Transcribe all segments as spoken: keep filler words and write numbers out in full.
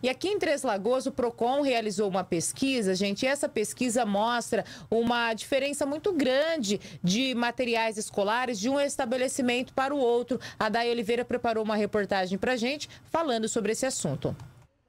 E aqui em Três Lagoas, o Procon realizou uma pesquisa, gente, e essa pesquisa mostra uma diferença muito grande de materiais escolares de um estabelecimento para o outro. A Day Oliveira preparou uma reportagem para a gente falando sobre esse assunto.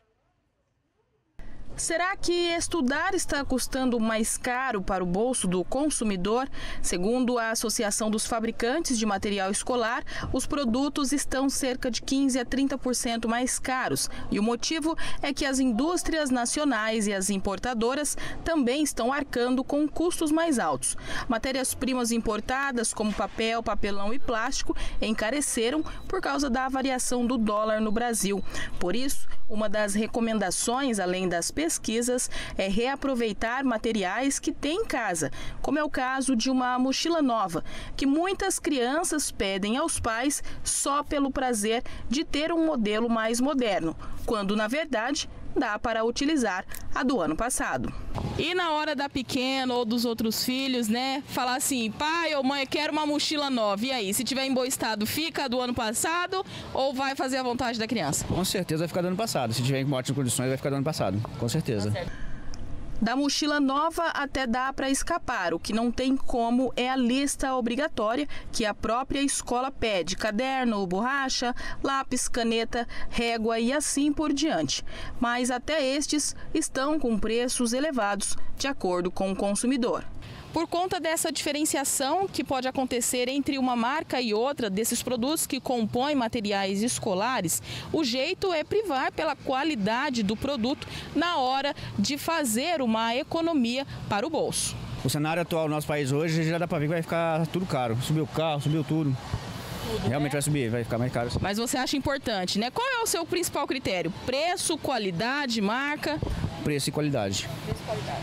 Será que estudar está custando mais caro para o bolso do consumidor? Segundo a Associação dos Fabricantes de Material Escolar, os produtos estão cerca de quinze a trinta por cento mais caros. E o motivo é que as indústrias nacionais e as importadoras também estão arcando com custos mais altos. Matérias-primas importadas, como papel, papelão e plástico, encareceram por causa da variação do dólar no Brasil. Por isso, uma das recomendações, além das pesquisas, é reaproveitar materiais que tem em casa, como é o caso de uma mochila nova, que muitas crianças pedem aos pais só pelo prazer de ter um modelo mais moderno, quando, na verdade, dá para utilizar a do ano passado. E na hora da pequena ou dos outros filhos, né, falar assim, pai ou mãe, eu quero uma mochila nova. E aí, se tiver em bom estado, fica a do ano passado ou vai fazer a vontade da criança? Com certeza vai ficar do ano passado. Se tiver em ótimas condições, vai ficar do ano passado. Com certeza. Tá certo. Da mochila nova até dá para escapar. O que não tem como é a lista obrigatória que a própria escola pede. Caderno, borracha, lápis, caneta, régua e assim por diante. Mas até estes estão com preços elevados, de acordo com o consumidor. Por conta dessa diferenciação que pode acontecer entre uma marca e outra desses produtos que compõem materiais escolares, o jeito é privar pela qualidade do produto na hora de fazer uma economia para o bolso. O cenário atual do nosso país hoje já dá para ver que vai ficar tudo caro. Subiu o carro, subiu tudo. tudo Realmente né? vai subir, vai ficar mais caro. Mas você acha importante, né? Qual é o seu principal critério? Preço, qualidade, marca? Preço e qualidade. Preço e qualidade.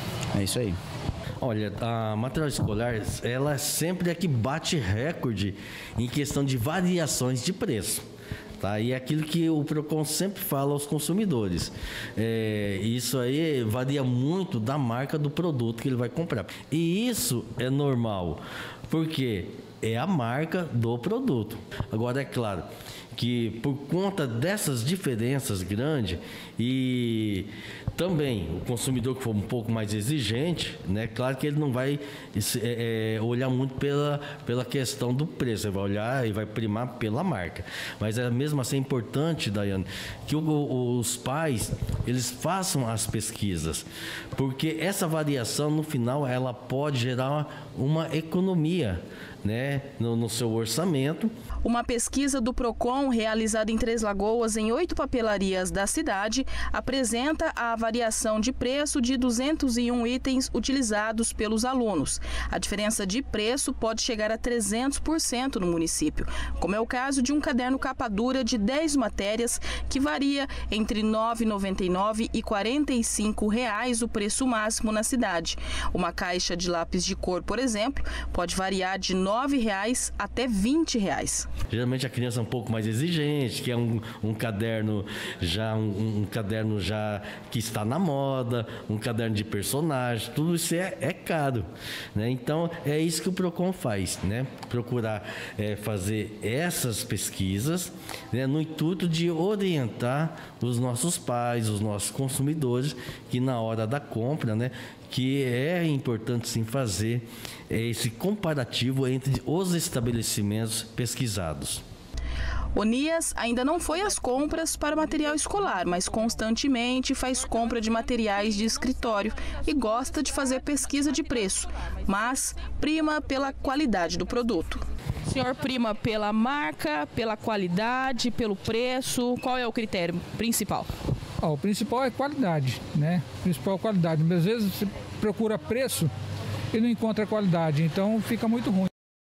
É isso aí. Olha, a material escolar, ela sempre é que bate recorde em questão de variações de preço. Tá? E é aquilo que o Procon sempre fala aos consumidores. É, isso aí varia muito da marca do produto que ele vai comprar. E isso é normal, porque é a marca do produto. Agora, é claro que por conta dessas diferenças grandes e também o consumidor que for um pouco mais exigente, né, claro que ele não vai é, olhar muito pela, pela questão do preço, ele vai olhar e vai primar pela marca. Mas é mesmo assim importante, Daiane, que o, os pais eles façam as pesquisas, porque essa variação no final ela pode gerar uma economia, né, no, no seu orçamento. Uma pesquisa do Procon, realizada em Três Lagoas, em oito papelarias da cidade, apresenta a variação de preço de duzentos e um itens utilizados pelos alunos. A diferença de preço pode chegar a trezentos por cento no município, como é o caso de um caderno capa dura de dez matérias, que varia entre nove reais e noventa e nove centavos e quarenta e cinco reais o preço máximo na cidade. Uma caixa de lápis de cor, por exemplo, pode variar de nove reais até vinte reais. Geralmente a criança é um pouco mais exigente, que é um, um caderno já um, um caderno já que está na moda, um caderno de personagem, tudo isso é, é caro, né? Então é isso que o Procon faz, né? Procurar é, fazer essas pesquisas, né, no intuito de orientar os nossos pais, os nossos consumidores, que na hora da compra, né, que é importante sim fazer esse comparativo entre os estabelecimentos pesquisados. Onias ainda não foi às compras para material escolar, mas constantemente faz compra de materiais de escritório e gosta de fazer pesquisa de preço, mas prima pela qualidade do produto. O senhor prima pela marca, pela qualidade, pelo preço? Qual é o critério principal? Oh, o principal é qualidade, né? O principal é qualidade. Às vezes você procura preço e não encontra qualidade, então fica muito ruim.